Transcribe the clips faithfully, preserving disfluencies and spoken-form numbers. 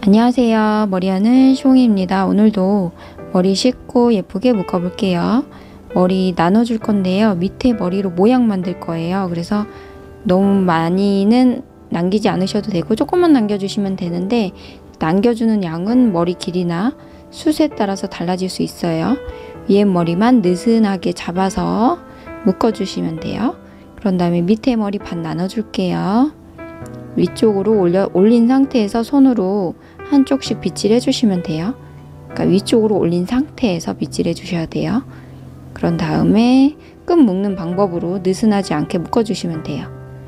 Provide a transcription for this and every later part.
안녕하세요. 머리하는 숑이입니다. 오늘도 머리 씻고 예쁘게 묶어 볼게요. 머리 나눠줄 건데요. 밑에 머리로 모양 만들 거예요. 그래서 너무 많이는 남기지 않으셔도 되고 조금만 남겨주시면 되는데, 남겨주는 양은 머리 길이나 숱에 따라서 달라질 수 있어요. 위에 머리만 느슨하게 잡아서 묶어주시면 돼요. 그런 다음에 밑에 머리 반 나눠줄게요. 위쪽으로 올려, 올린 상태에서 손으로 한쪽씩 빗질 해주시면 돼요. 그러니까 위쪽으로 올린 상태에서 빗질 해주셔야 돼요. 그런 다음에 끈 묶는 방법으로 느슨하지 않게 묶어주시면 돼요.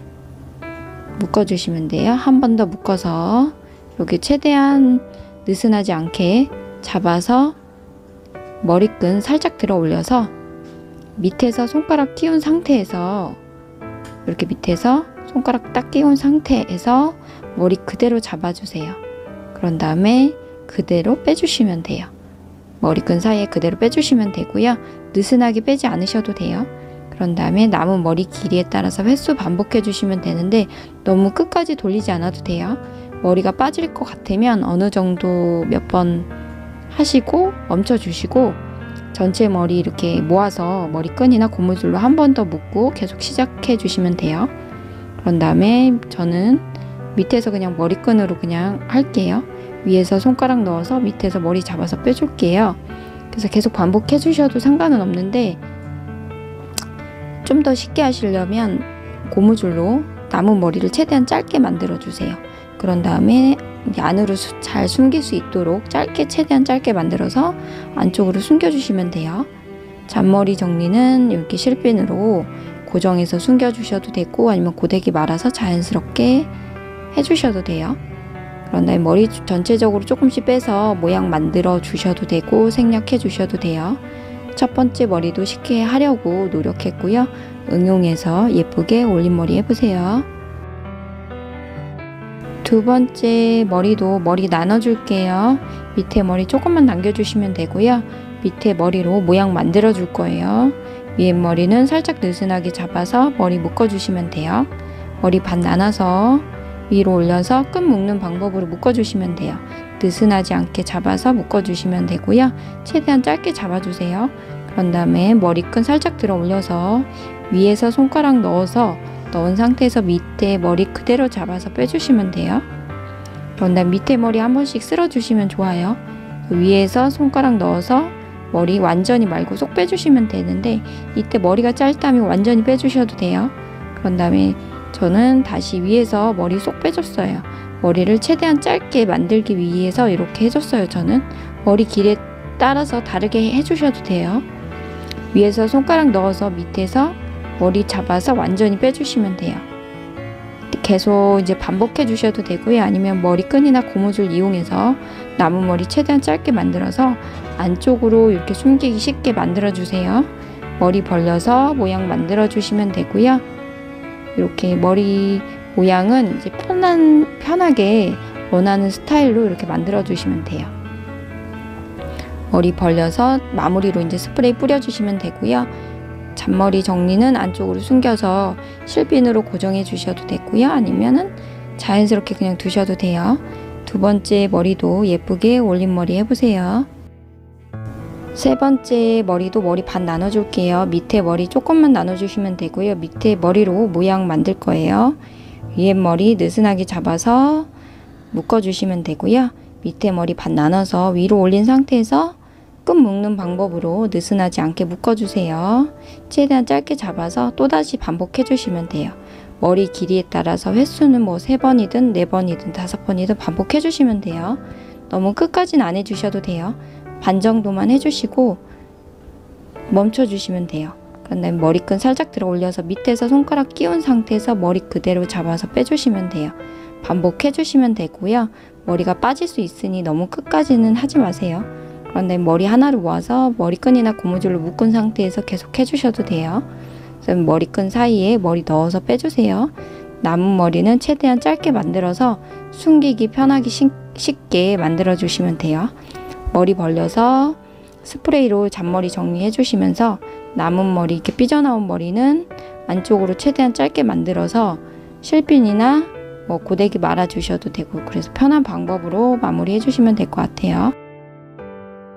묶어주시면 돼요. 한 번 더 묶어서 이렇게 최대한 느슨하지 않게 잡아서 머리끈 살짝 들어 올려서 밑에서 손가락 끼운 상태에서 이렇게 밑에서 손가락 딱 끼운 상태에서 머리 그대로 잡아주세요. 그런 다음에 그대로 빼주시면 돼요. 머리끈 사이에 그대로 빼주시면 되고요. 느슨하게 빼지 않으셔도 돼요. 그런 다음에 남은 머리 길이에 따라서 횟수 반복해 주시면 되는데, 너무 끝까지 돌리지 않아도 돼요. 머리가 빠질 것 같으면 어느 정도 몇 번 하시고 멈춰 주시고, 전체 머리 이렇게 모아서 머리끈이나 고무줄로 한 번 더 묶고 계속 시작해 주시면 돼요. 그런 다음에 저는 밑에서 그냥 머리끈으로 그냥 할게요. 위에서 손가락 넣어서 밑에서 머리 잡아서 빼줄게요. 그래서 계속 반복해 주셔도 상관은 없는데, 좀 더 쉽게 하시려면 고무줄로 남은 머리를 최대한 짧게 만들어 주세요. 그런 다음에 안으로 잘 숨길 수 있도록 짧게, 최대한 짧게 만들어서 안쪽으로 숨겨 주시면 돼요. 잔머리 정리는 이렇게 실핀으로 고정해서 숨겨 주셔도 되고, 아니면 고데기 말아서 자연스럽게 해주셔도 돼요. 그런 다음에 머리 전체적으로 조금씩 빼서 모양 만들어 주셔도 되고 생략해 주셔도 돼요. 첫 번째 머리도 쉽게 하려고 노력했고요. 응용해서 예쁘게 올림머리 해보세요. 두 번째 머리도 머리 나눠줄게요. 밑에 머리 조금만 남겨주시면 되고요. 밑에 머리로 모양 만들어 줄 거예요. 위에 머리는 살짝 느슨하게 잡아서 머리 묶어주시면 돼요. 머리 반 나눠서 위로 올려서 끈 묶는 방법으로 묶어주시면 돼요. 느슨하지 않게 잡아서 묶어주시면 되고요. 최대한 짧게 잡아주세요. 그런 다음에 머리끈 살짝 들어 올려서 위에서 손가락 넣어서 넣은 상태에서 밑에 머리 그대로 잡아서 빼주시면 돼요. 그런 다음 밑에 머리 한 번씩 쓸어주시면 좋아요. 위에서 손가락 넣어서 머리 완전히 말고 쏙 빼주시면 되는데, 이때 머리가 짧다면 완전히 빼주셔도 돼요. 그런 다음에 저는 다시 위에서 머리 쏙 빼줬어요. 머리를 최대한 짧게 만들기 위해서 이렇게 해줬어요. 저는 머리 길이에 따라서 다르게 해주셔도 돼요. 위에서 손가락 넣어서 밑에서 머리 잡아서 완전히 빼주시면 돼요. 계속 이제 반복해 주셔도 되고요. 아니면 머리끈이나 고무줄 이용해서 남은 머리 최대한 짧게 만들어서 안쪽으로 이렇게 숨기기 쉽게 만들어 주세요. 머리 벌려서 모양 만들어 주시면 되고요. 이렇게 머리 모양은 이제 편한, 편하게 원하는 스타일로 이렇게 만들어 주시면 돼요. 머리 벌려서 마무리로 이제 스프레이 뿌려 주시면 되고요. 잔머리 정리는 안쪽으로 숨겨서 실핀으로 고정해 주셔도 되고요. 아니면은 자연스럽게 그냥 두셔도 돼요. 두 번째 머리도 예쁘게 올림머리 해보세요. 세 번째 머리도 머리 반 나눠줄게요. 밑에 머리 조금만 나눠주시면 되고요. 밑에 머리로 모양 만들 거예요. 위에 머리 느슨하게 잡아서 묶어주시면 되고요. 밑에 머리 반 나눠서 위로 올린 상태에서 끈 묶는 방법으로 느슨하지 않게 묶어주세요. 최대한 짧게 잡아서 또다시 반복해 주시면 돼요. 머리 길이에 따라서 횟수는 뭐 세 번이든 네 번이든 다섯 번이든 반복해 주시면 돼요. 너무 끝까지는 안 해주셔도 돼요. 반 정도만 해주시고 멈춰 주시면 돼요. 그런 다음에 머리끈 살짝 들어 올려서 밑에서 손가락 끼운 상태에서 머리 그대로 잡아서 빼주시면 돼요. 반복해 주시면 되고요. 머리가 빠질 수 있으니 너무 끝까지는 하지 마세요. 그런 다음에 머리 하나를 모아서 머리끈이나 고무줄로 묶은 상태에서 계속 해주셔도 돼요. 그래서 머리끈 사이에 머리 넣어서 빼주세요. 남은 머리는 최대한 짧게 만들어서 숨기기 편하기 쉽게 만들어 주시면 돼요. 머리 벌려서 스프레이로 잔머리 정리해 주시면서 남은 머리, 이렇게 삐져나온 머리는 안쪽으로 최대한 짧게 만들어서 실핀이나 뭐 고데기 말아 주셔도 되고, 그래서 편한 방법으로 마무리해 주시면 될 것 같아요.